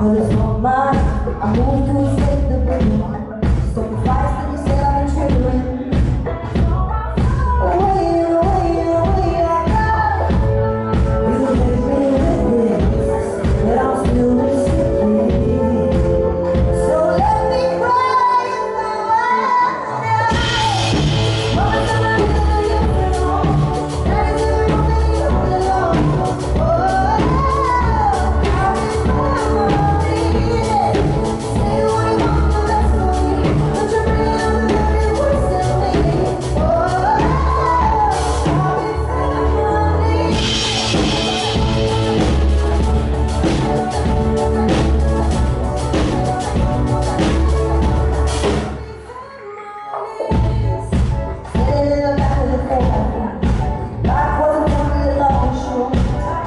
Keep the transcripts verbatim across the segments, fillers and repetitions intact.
But it's not mine. I moved to escape the blue. So the fights that you said I've been triggering. Away, away, away I go. You make me with this, but I'm still missing. So let me cry if I want now. Mama, tell me that you belong. That is the only you belong. Oh, I've been lonely. Say what you want, but that's not me. But you're real, very worse than me. Oh, I've been feeling lonely. Sitting in the back of the car, life wasn't really long, sure.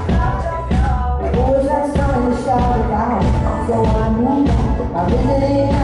We always had sun in the shower down, so I moved on. I visited